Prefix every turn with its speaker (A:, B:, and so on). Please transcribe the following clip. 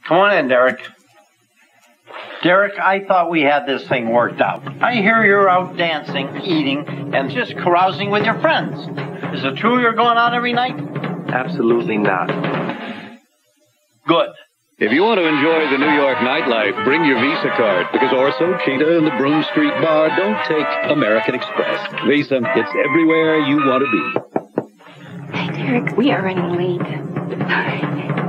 A: Come on in, Derek. Derek, I thought we had this thing worked out. I hear you're out dancing, eating, and just carousing with your friends. Is it true you're going out every night?
B: Absolutely not.
A: Good.
C: If you want to enjoy the New York nightlife, bring your Visa card, because Orso, Cheetah, and the Broome Street Bar don't take American Express. Visa, it's everywhere you want to be.
D: Hey, Derek, we are running late.